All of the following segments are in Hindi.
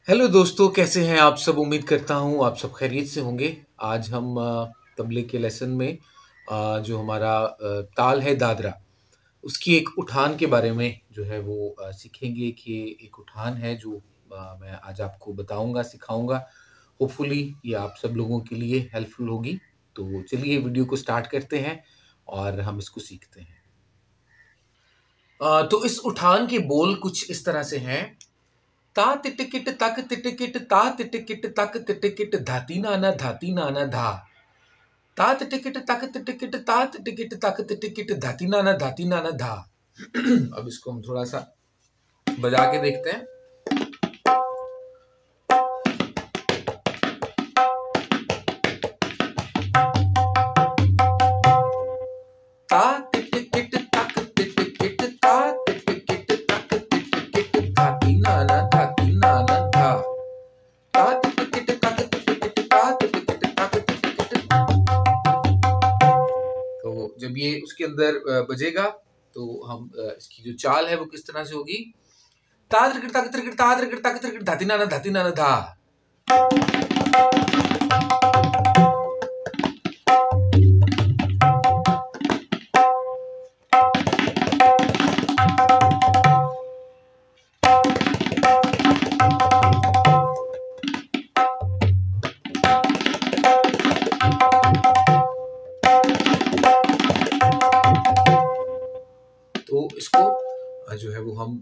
हेलो दोस्तों, कैसे हैं आप सब? उम्मीद करता हूँ आप सब खैरियत से होंगे। आज हम तबले के लेसन में जो हमारा ताल है दादरा, उसकी एक उठान के बारे में जो है वो सीखेंगे कि एक उठान है जो मैं आज आपको बताऊँगा, सिखाऊँगा। होपफुली ये आप सब लोगों के लिए हेल्पफुल होगी। तो चलिए वीडियो को स्टार्ट करते हैं और हम इसको सीखते हैं। तो इस उठान के बोल कुछ इस तरह से हैं। ता तिटकिट तक तिटकिट ता तिटकिट तक तिटकिट धाती नाना धा। ता तिटकिट तक तिटकिट ता तिटकिट तक तिटकिट धाती नाना धा। अब इसको हम थोड़ा सा बजा के देखते हैं। ता तिटकिट तक तिटकिट ता तिटकिट तक तिटकिट धाती नाना धा। तो जब ये उसके अंदर बजेगा तो हम इसकी जो चाल है वो किस तरह से होगी। धाती नाना धा। तो इसको जो है वो हम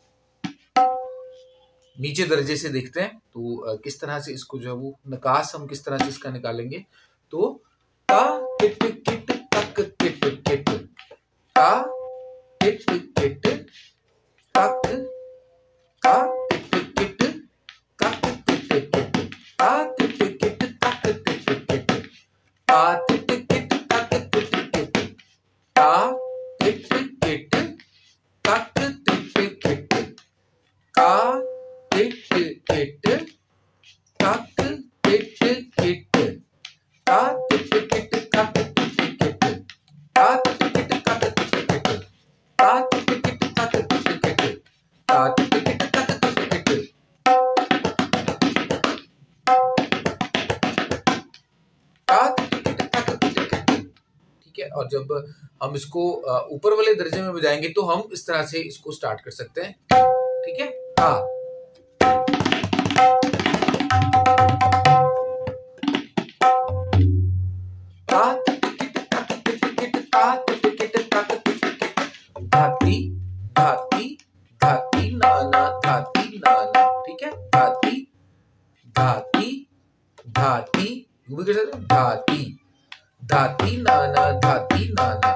नीचे दर्जे से देखते हैं। तो किस तरह से इसको जो है वो नकास हम किस तरह से इसका निकालेंगे। तो ता टिट किट तक टिट किट ता टिट किट तक ता टिट किट तक टिट किट ता टिट किट तक टिट किट ता टिट किट तक टिट किट ता टिट किट तक टिट किट ता टिट किट तक टिट किट ता टिट किट तक टिट किट ता टिट किट तक टिट किट ता टिट किट तक टिट किट ता टिट किट तक टिट किट ता टिट किट तक टिट किट। ठीक है, और जब हम इसको ऊपर वाले दर्जे में बजाएंगे तो हम इस तरह से इसको स्टार्ट कर सकते हैं। ठीक है, हाँ धाती धाती धाती नाना धाती नाना। ठीक है, धाती धाती धाती यूं भी कर सकते हैं। धाती धाती नाना धाती नाना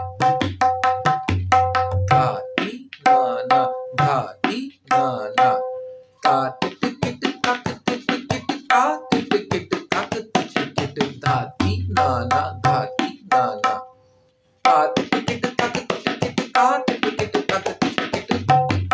धाती नाना धाती नाना ता टिट किट तक टिट किट ता टिट किट तक टिट किट धाती नाना धाती नाना ता टिट किट तक टिट किट ता टिट किट तक टिट किट।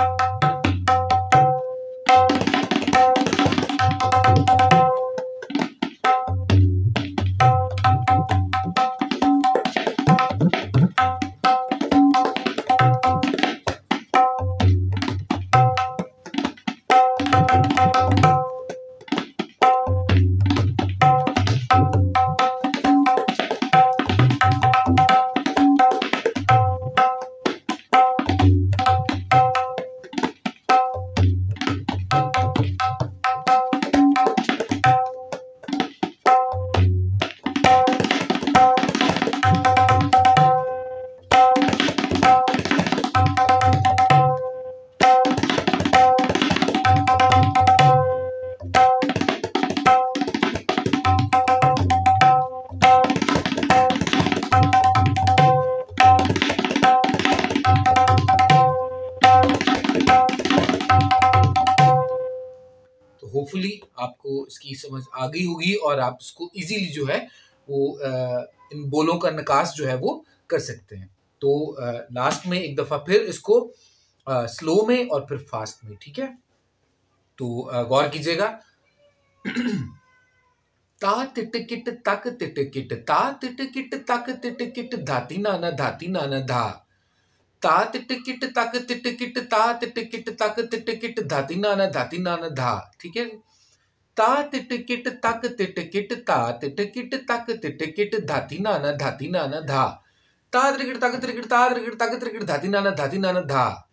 होपफुली आपको इसकी समझ आ गई होगी और आप इसको इजीली जो है वो इन बोलों का निकास जो है वो कर सकते हैं। तो लास्ट में एक दफा फिर इसको स्लो में और फिर फास्ट में। ठीक है, तो गौर कीजिएगा। ता तिटकिट तक तिटकिट ता तिटकिट तक तिटकिट धाती नाना धा। ता तिटकिट तक तिटकिट ता तिटकिट तक तिटकिट धाती नाना धा। ठीक है, ता तिट तक तिट ता तिट तक तिट धाती नाना धा ता तिट तक ता तिट तक धाती नाना धा